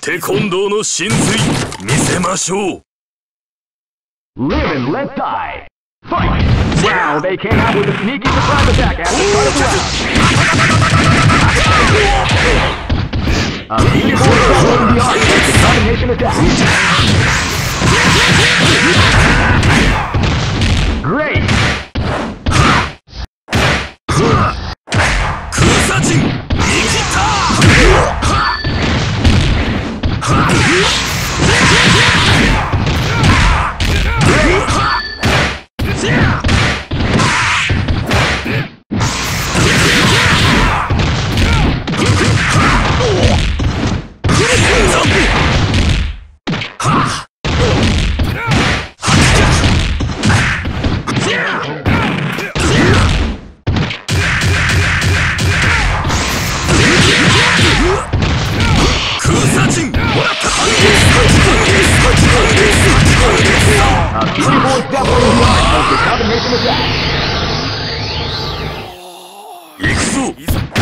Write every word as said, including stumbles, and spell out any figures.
テコンドーの神髄見せましょう。 Live and let die. Fight! Wow, they came out with a sneaky surprise attack at the start of the round. A beautiful following the arc with the combination attack. Great! Kusajin! Nikita! A beautiful step over the arc with the combination attack. 行くぞ。